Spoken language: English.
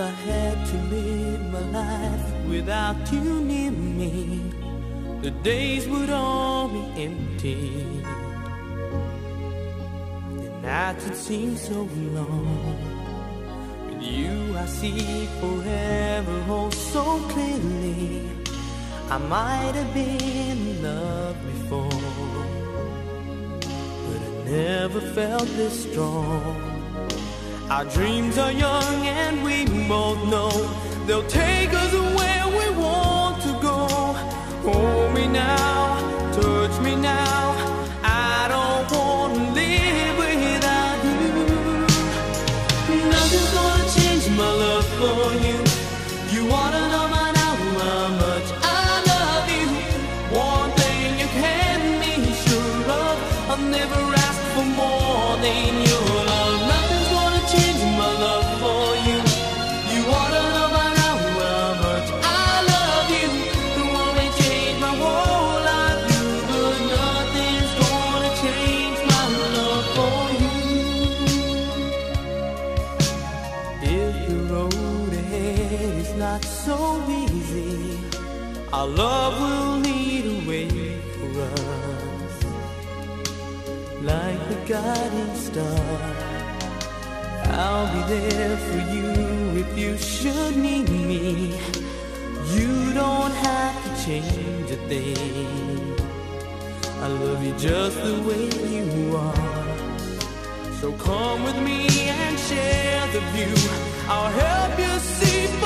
I had to live my life without you near me, the days would all be empty. The nights would seem so long. With you I see forever oh so clearly. I might have been in love before, but I never felt this strong. Our dreams are young and we both know they'll take us where we want to go. Hold me now, touch me now, I don't want to live without you. Nothing's gonna change my love for you. You ought to know by now how much I love you. One thing you can be sure of, I'll never ask for more than your love. Nothing's gonna change my love for you. You ought to know by now how much I love you. It won't change my whole life, but nothing's gonna change my love for you. If the road ahead is not so easy, our love will lead a way for us, like the guiding star. I'll be there for you if you should need me. You don't have to change a thing. I love you just the way you are. So come with me and share the view. I'll help you see